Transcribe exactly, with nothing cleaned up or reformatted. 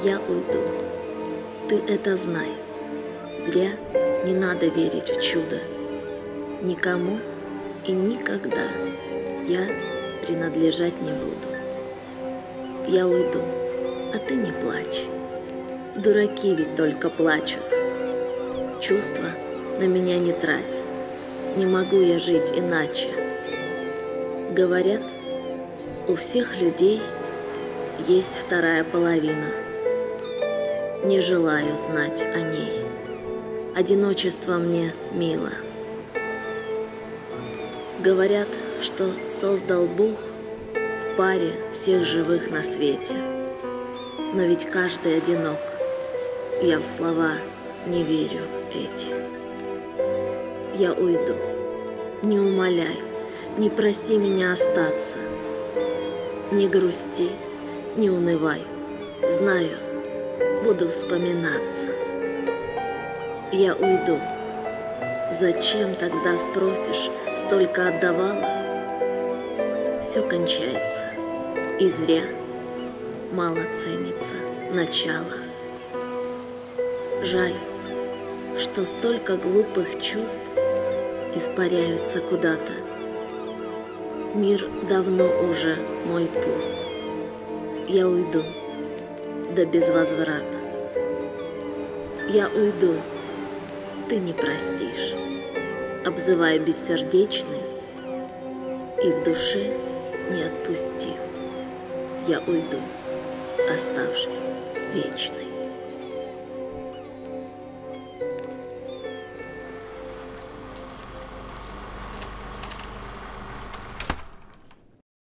Я уйду, ты это знай. Зря не надо верить в чудо. Никому и никогда я принадлежать не буду. Я уйду, а ты не плачь. Дураки ведь только плачут. Чувства на меня не трать. Не могу я жить иначе. Говорят, у всех людей есть вторая половина. Не желаю знать о ней. Одиночество мне мило. Говорят, что создал Бог в паре всех живых на свете. Но ведь каждый одинок. Я в слова не верю эти. Я уйду. Не умоляй, не проси меня остаться. Не грусти, не унывай. Знаю, буду вспоминаться. Я уйду. Зачем тогда, спросишь, столько отдавала? Все кончается, и зря мало ценится начало. Жаль, что столько глупых чувств испаряются куда-то. Мир давно уже мой пуст. Я уйду, да без возврата. Я уйду, ты не простишь, обзывая бессердечной и в душе не отпустив. Я уйду, оставшись вечной.